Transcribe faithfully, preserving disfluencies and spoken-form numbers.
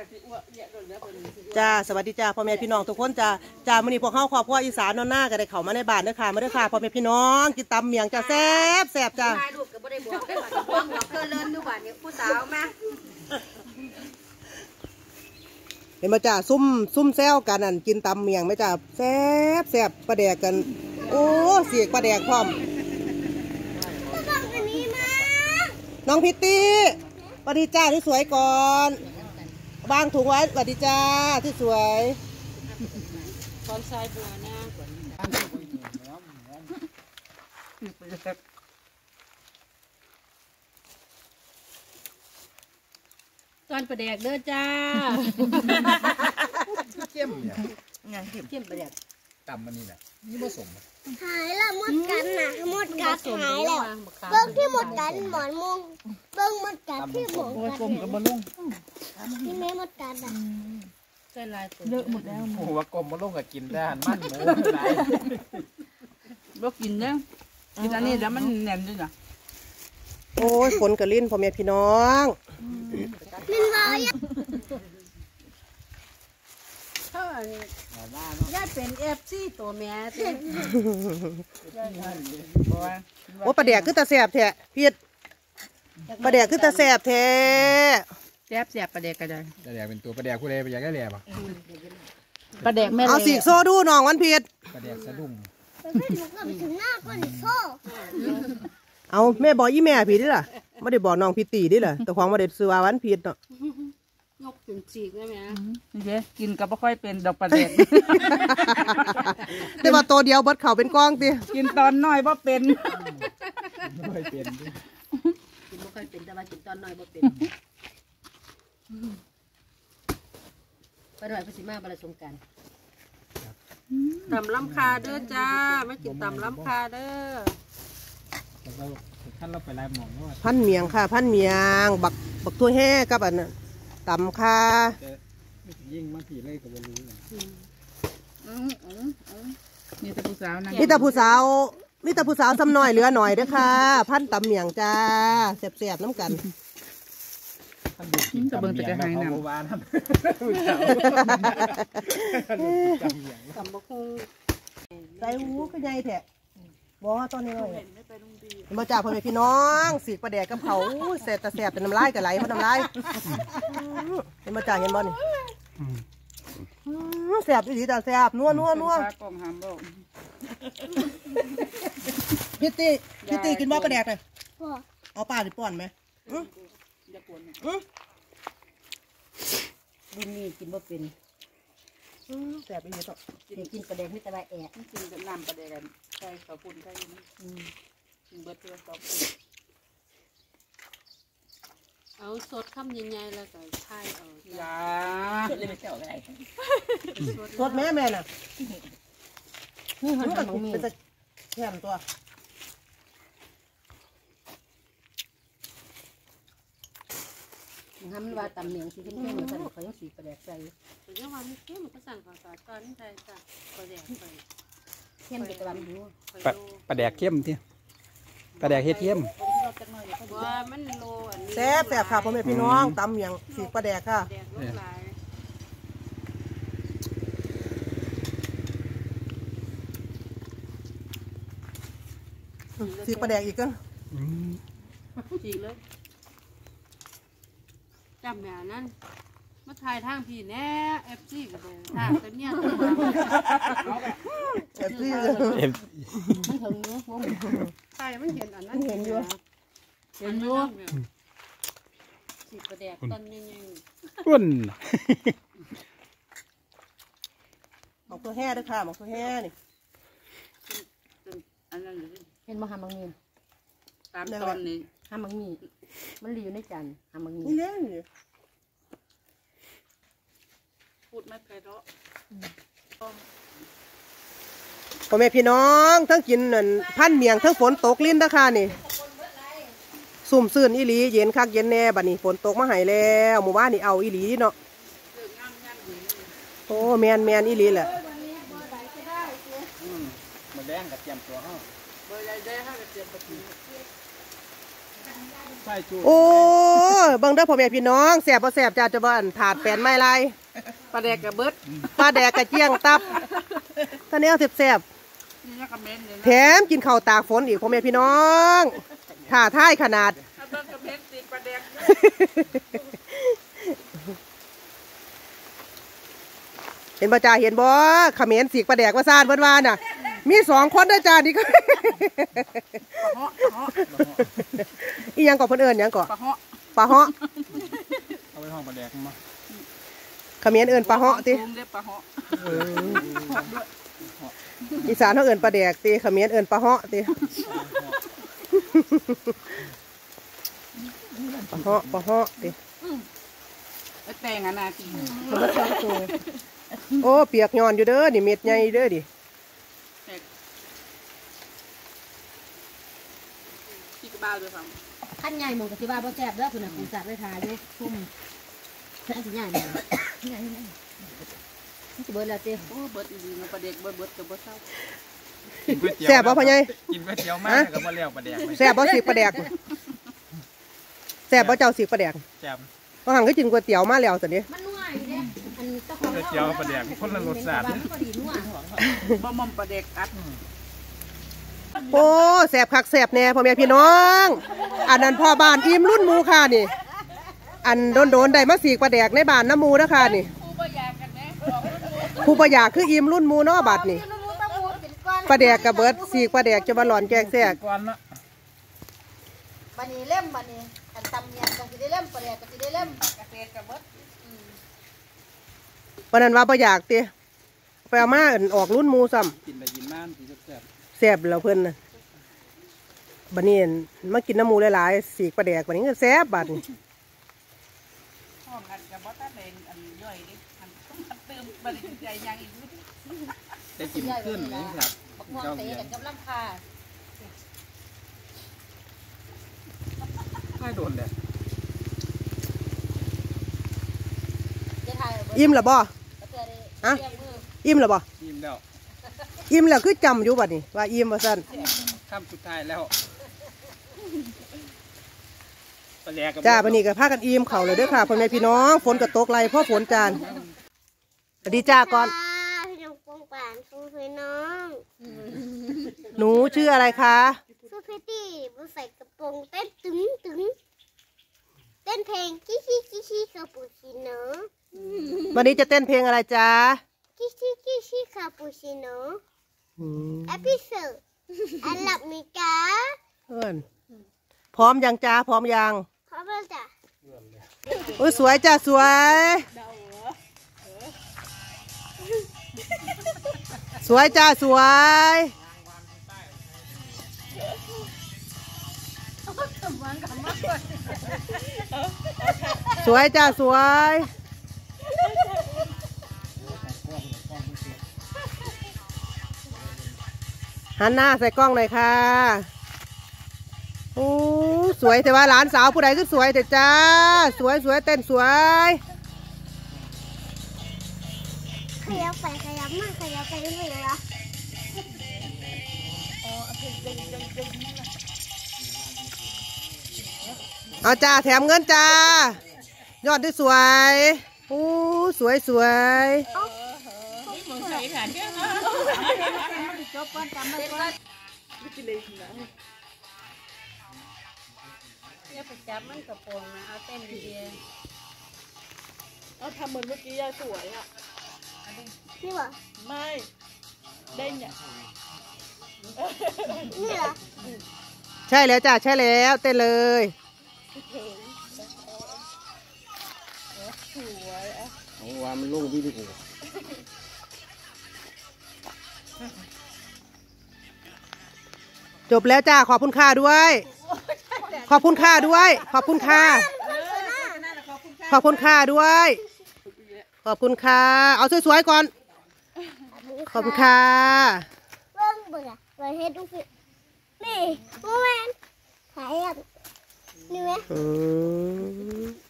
จ้าสวัสดีจ้าพ่อแม่พี่น้องทุกคนจ้าจ้ามื้อนี้พวกเฮาครอบครัวอีสานนอนหน้าก็ได้เข้ามาในบ้านเด้อค่ะมาเด้อค่ะพ่อแม่พี่น้องกินตำเมียงจ้าแซ่บแซ่บจ้าลูกก็บ่ได้บอกได้ว่าบ่บอกเกินเลินดูบ้านนี้ผู้สาวมาเห็นมาจ้าซุ่มซุ่มแซวกันนั่นกินตำเมียงไหมจ้าแซ่บแซ่บปลาแดกกันโอ้เสียกปลาแดกพร้อมน้องพิตตี้สวัสดีจ้าที่สวยก่อนวางถุงไว้สวัสดีจ้าที่สวยตอนชายบัวนะตอนประแดกเด้อจ้าเข้มเนี่ยงานเข้มเข้มประแดกต่ำมันนี่แหละนี่ผสมหายแล้วมดกันน่ะมดกัดหายแล้วเบิ้งที่มดกันหมอนมุงเบิ้งมดกัดที่หมอนกัดกลมกับบอลลูนที่แม่มดกัดอ่ะใส่ลายเยอะหมดแล้วโอ้ว่ากลมบอลลูนกับกินได้มันหมูอะไรบ่กินเนี่ยกินอันนี้แล้วมันแน่นด้วยนะโอ้ยฝนกระลิ้นพ่อแม่พี่น้องมินวายญาติเป็นเอฟซีตัวแม่เต็มโอ้ปลาแดกคือตาแสบแท้พีดปลาแดกคือตาแสบแท้แสบแสบปลาแดกก็ได้ปลาแดกเป็นตัวปลาแดกผู้ใดปลาแดกก็แหลบอ่ะปลาแดกแม่เอาสีโซ่ดูน้องวันพีดปลาแดกสะดุ้งถึงหน้าก้นโซ่เอาแม่บอกยี่แม่พีดดิล่ะไม่ได้บอกน้องพีตีดิล่ะแต่ความว่าเด็ดซื้อวันพีดเนาะยกถึงจีกได้ไหมนี่เจ๊กินก็ไม่ค่อยเป็นดอกปลาแดกแต่ว่าตัวเดียวเบิดเข่าเป็นกองตีกินตอนน้อยว่าเป็นไม่เป็นกินไม่ค่อยเป็นแต่ว่ากินตอนน้อยว่าเป็นไปหน่อยพิสิมาบรรสงการตำล้ำคาเด้อจ้าไม่กินตำล้ำคาเด้อท่านเราไปไล่หมองว่าพันเมียงค่ะพันเมียงบักบักทั่วแห่กับอันนั้นตำค่ะยิ่งมาผีเลยกับบอลลูนนี่แต่ผู้สาวนั่งนี่แต่ผู้สาวนี่แต่ผู้สาวซ้ำหน่อยเหลือหน่อยเด้อค่ะพันตำเมียงจ้าแซ่บๆน้ำกันจะเบิ่งแต่จะหายหนาวตำบักหุ่งใส่หูก็ใหญ่แท้บ่ตอนนี้หน่อยมาจากพ่อแม่พี่น้องสีปลาแดกกับเขาแซ่บแต่แซ่บแต่น้ำลายกับไหลเพราะน้ำลายเห็นมาจากเห็นบ่นี่แซ่บดีจ้าแซ่บนัวนัวนัวพี่ตีพี่ตีกินบ่ปลาแดกเลยเอาปลาหรือป้อนไหมดินนี่กินบ่เป็นแซ่บอีกต่อกินปลาแดกไม่แต่ว่าแอะกินกับน้ำปลาแดกใช่ข้าวปุ้นใช่ไหมกินเบิร์ดเพื่อสอบเอาสดข้ามใหญ่ๆแล้วก็ไข่เอายาสดเลยไม่เจ้าอะไรสดแม่แม่น่ะนี่หันกับมีเป็นแค่ตัวทำว่าตำเหนียงสีเข้มๆเหมือนกันเขายังสีประแดกใส่แต่ยังว่าไม่เข้มมันก็สั่งก่อนก่อนตอนนี้ใส่จ้ะประแดกใส่เข้มจะกระลำดูปลาแดกเข้มที่ปลาแดกเฮ็ดเข้มว่ามันโลแซ่บแซ่บค่ะพ่อแม่พี่น้องตำเมียงสีปลาแดกค่ะสีปลาแดกอีกกันจีเลยจำแม่นั่นมาถ่ายทางพี่แน่เอฟซีก็เลยถ่ายแต่เนี่ยเอฟซีมันถึงเนาะถ่ายมันเห็นอันนั้นเห็นอยู่เห็นอยู่สีประแดกตอนยังยังอุ่นหมกตัวแห่ด้วยค่ะหมกตัวแห่นี่อันนั้นเห็นมาหามังมีตามตอนนี้หามังมีมันรีอยู่ในจานหามังมีนี่เล่พูดไม่ไพเราะพ่อแม่พี่น้องทั้งกินนั่นพันเมียงทั้งฝนตกลิ้นนะคะนี่สุ่มซื่นอีหลีเย็นคักเย็นแน่บัดนี้ฝนตกมาหายแล้วหมู่บ้านนี่เอาอีหลีเนาะโอ้แมนแมนอีหลีแหละมาแดงกับเตรียมตัวห้องเบอร์ใหญ่ได้ห้ากับเตรียมตัวโอ้เบิ่งเด้อพ่อแม่พี่น้องแซ่บบ่แซ่บจ้าจะบ่อันถาดแปนไม้ลายปลาแดกกับเบิดปลาแดกกระเจียงตับท่านนี้เอาแซ่บๆแถมกินข้าวตากฝนอีกพ่อแม่พี่น้องท่าท้ายขนาดเห็นบ่จ่าเห็นบ่เขมรสีกปลาแดกว่าซ่านเพิ่นว่าน่ะมีสองคนด้วยจ้านี่ก็อีหยังก่อเพิ่นเอิ้นหยังก่อปลาเหาะปลาเหาะเอาไปห้องปลาแดกมาเขมรเอิ้นปลาเหาะติอีสานเขาเอิ้นปลาแดกติเขมรเอิ้นปลาเหาะติปลาเหาะปลาเหาะติแตงอ่ะนาทีโอ้เปียกย้อนอยู่เด้อนี่เม็ดใหญ่เด้อดิที่กระบ้าด้วยซ้ำขั้นใหญ่หมองกับที่บ้าบ่แซ่บเด้อคุณน่ะคุณจัดได้ทายอยู่ชุ่มขั้นสิใหญ่เนี่ยใหญ่นี่สิเบิดแล้วเจ้โอ้เบิดดีๆปลาแดกเบิดเบิดกับบ่เศร้าแซ่บบ่พ่อใหญ่กินก๋วยเตี๋ยวมากกับบ่แล้วปลาแดกแซ่บบ่สิปลาแดกแซ่บบ่เจ้าสิปลาแดกแซ่บเพราะหังก็กินก๋วยเตี๋ยวมาแล้วสินี้มันนัวอยู่เด้อันตะขอก๋วยเตี๋ยวปลาแดกคนละรสชาติบ่มอมปลาแดกกัดโอ้แซ่บคักแซ่บแน่พ่อแม่พี่น้องอันนั้นพ่อบ้านอิ่มรุ่นหมูค่ะนี่อันโดนๆได้มาสีปลาแดกในบ้านน้ำมูนะคะนี่ผู้ประหยัดคืออิ่มรุ่นหมูเนาะบัดนี่ปลาแดกกับเบิร์ดสีปลาแดกจะมาหลอนแกงแซ่บบันนี้เล่มบันนี้อันตำเนียนตรงที่ได้เล่มปลาแดกก็ที่ได้เล่มกระเตกับเบิร์ดวันนั้นว่าประหยัดตีไปเอามาออกรุ่นหมูซ้ำกินได้กินน้ำสีแซ่บแซ่บแล้วเพิ่นนะบัดนี้มากินน้ำมูหลายๆสีปลาแดกบัดนี้ก็แซ่บบัดนี้ห้องกันกับบ่ตาแดงอันย่อยดิอันต้องเติมบัดนี้ใจยังอีกได้กินขึ้นเลยครับบักม่วงเตะกันกับลำคาไม่โดนเลยอิ่มหรือบ่อะอิ่มหรือบ่อิ่มแล้วอิ่มแล้วคือจำอยู่บัดนี้ว่าอิ่มว่าซั่นคำสุดท้ายแล้วจ้าบัดนี้ก็พากันอิ่มเข่าเลยเด้อค่ะพ่อแม่พี่น้องฝนก็ตกไหลเพราะฝนจานสวัสดีจ้าก่อนพี่น้องปงป่านฟูพี่น้องหนูชื่ออะไรคะฟูพิตี้บุใส่กระโปรงเต้นตึงตึงเต้นเพลงคิชิคิชิคาปูชิโน่วันนี้จะเต้นเพลงอะไรจ๊ะคิชิคิชิคาปูชิโน่เอพิโซดอันหลับมีกาเอิ้นพร้อมยังจ้าพร้อมยังพร้อมแล้วจ้ะโอ้ยสวยจ้าสวยสวยจ้าสวยสวยจ้าสวยหันหน้าใส่กล้องหน่อยค่ะโอ้สวยแต่ว่าหลานสาวผู้ใดก็สวยแต่จ้าสวยสวยเต้นสวยขยับไปขยับมาขยับไปเรื่อยๆเหรอเอาจ้าแถมเงินจ้ายอดที่สวยโอ้สวยสวยเนี่ยไปจับมันกระโปรงนะเอาเต้นดีๆเอาทำเหมือนเมื่อกี้ยายสวยอ่ะนี่เหรอไม่เด้งเนี่ยนี่เหรอใช่แล้วจ้าใช่แล้วเต้นเลยสวยอ่ะโอ้ว่ามันลงวิดีโอจบแล้วจ้าขอบคุณค่าด้วยขอบคุณค่าด้วยขอบคุณค่าขอบคุณค่าด้วยขอบคุณค่าเอาสวยๆก่อนขอบคุณค่าเบิ้งเบื่อเบื่อเฮ็ดดูสินี่โมเมนต์ถ่ายอ่ะนี่ไหม